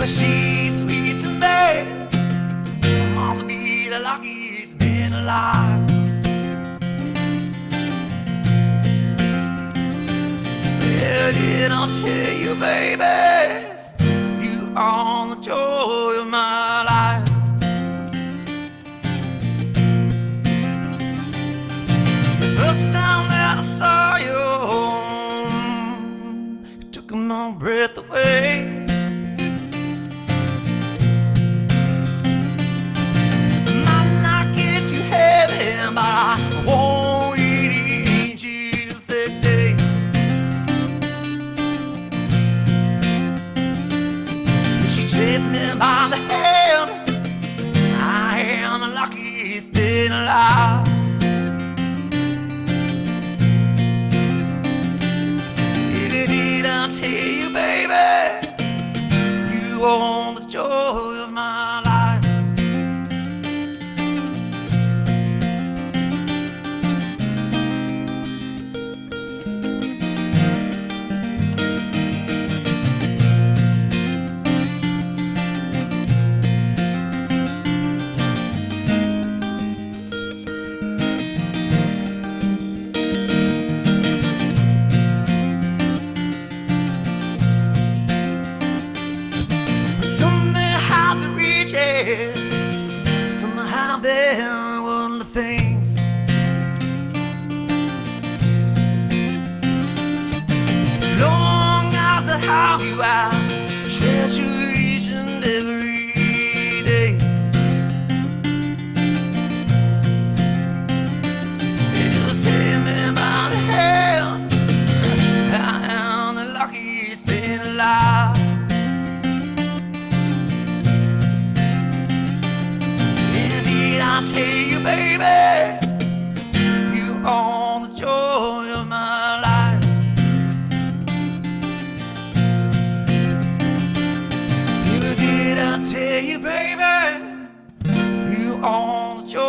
she's sweet to me. Must be the luckiest man alive. Well, did I tell you, baby, you are the joy of my life. The first time that I saw you, it took my breath away. But I won't eat Jesus that day. She chased me by the hand. I am the luckiest man alive. If did I tell you, baby, you own the joy of my life. Somehow they're one of the things. As long as I have you, I treasure each and every day. You just take me by the hand. I am the luckiest man alive. I tell you, baby, you are the joy of my life. Did I tell you, baby, you are the joy